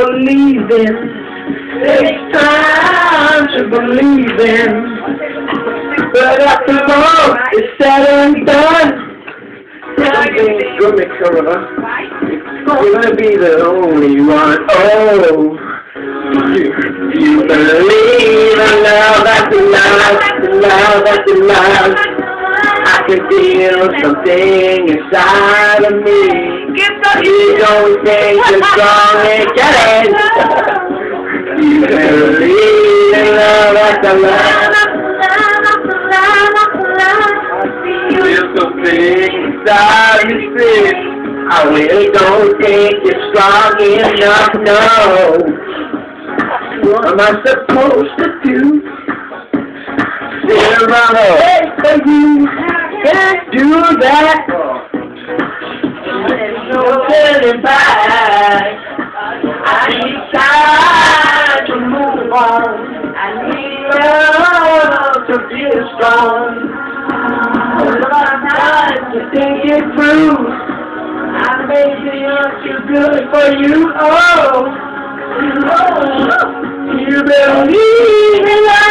believe in. Takes time to believe in. But after all is said and done, something's gonna come up. You're gonna be the only one. Oh, you believe in love after love, love after love. I can feel something inside of me. You don't think you're strong and get it. You believe in love after love. There's something inside me says I really don't think you're strong enough. No. What am I supposed to do? Sit around and wait for you. Can't do that. There's no turning back. I need time to move on. I need love to feel strong. A lot of time to think it through. I may be too good for you. Oh, you believe in love.